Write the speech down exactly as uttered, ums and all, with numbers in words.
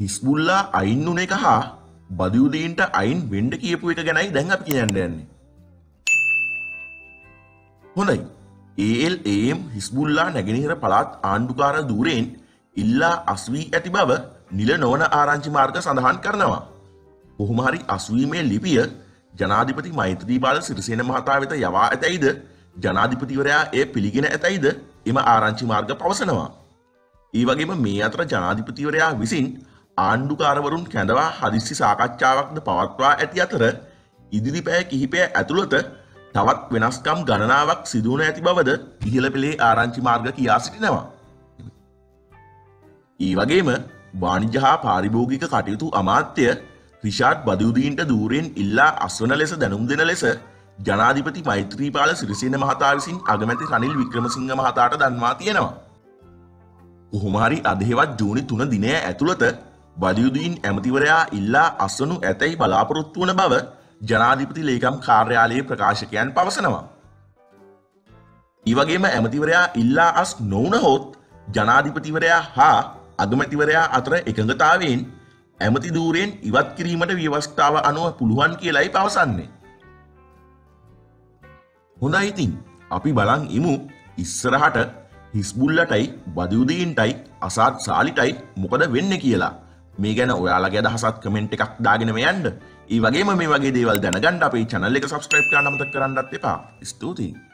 Hezbollah අයින් වුණ එක හා බදයුදීන්ට අයින් වෙන්න කියපු එක ගැනයි දැන් අපි කියන්න යන්නේ. හොඳයි. A L A M Hezbollah නැගෙනහිර පළාත් ආණ්ඩුකාර ධූරයෙන් ඉල්ලා අස්වී ඇති බව නිල නොවන ආරංචි මාර්ග සඳහන් කරනවා. කොහොම හරි අස්වීමේ ලිපිය ජනාධිපති මෛත්‍රීපාල සිරිසේන මහතා වෙත යවා ඇතැයිද ජනාධිපතිවරයා එය පිළිගෙන ඇතැයිද එම ආරංචි මාර්ග පවසනවා. ඒ වගේම මේ අතර ජනාධිපතිවරයා විසින් ආණ්ඩුකාරවරුන් කැඳවා හදිස්සි සාකච්ඡාවක්ද පවත්වා ඇති අතර ඉදිරි පැය කිහිපය ඇතුළත තවත් වෙනස්කම් ගණනාවක් සිදු වන ඇති බවද ඉහළ පෙළේ ආරංචි මාර්ග කියා සිටිනවා. ඒ වගේම වාණිජ්‍ය හා පාරිභෝගික කටයුතු අමාත්‍ය රිෂාඩ් බදයුදීන්ට ධූරයෙන් ඉල්ලා අස්වන ලෙස දැනුම් දෙන ලෙස ජනාධිපති මෛත්‍රීපාල සිරිසේන මහතා විසින් අගමැති රනිල් වික්‍රමසිංහ මහතාට දන්වා තියෙනවා. කොහොම හරි අද හෙවත් ජූනි තුන දිනය ඇතුළත බදයුදීන් ඇමතිවරයා ඉල්ලා අස්වනු ඇතැයි බලාපොරොත්තු වන බව ජනාධිපති ලේකම් කාර්යාලයේ ප්‍රකාශකයන් පවසනවා. ඒ වගේම ඇමතිවරයා ඉල්ලා අස් නොවුනහොත් ජනාධිපතිවරයා හා අගමැතිවරයා අතර එකඟතාවයෙන් ඇමති ධූරයෙන් ඉවත් කිරීමට ව්‍යවස්ථාව අනුව පුළුවන් කියලායි පවසන්නේ. හොඳයි ඉතින් අපි බලන් ඉමු ඉස්සරහට හිස්බුල්ලටයි බදයුදීන්ටයි අසාද් සාලිටයි මොකද වෙන්නේ කියලා. මේ ගැන ඔයාලගේ අදහසත් කමෙන්ට් එකක් දාගෙනම යන්න. ඒ වගේම මේ වගේ දේවල් දැනගන්න අපේ channel එක subscribe කරන්න අමතක කරන්නත් එපා. ස්තුතියි.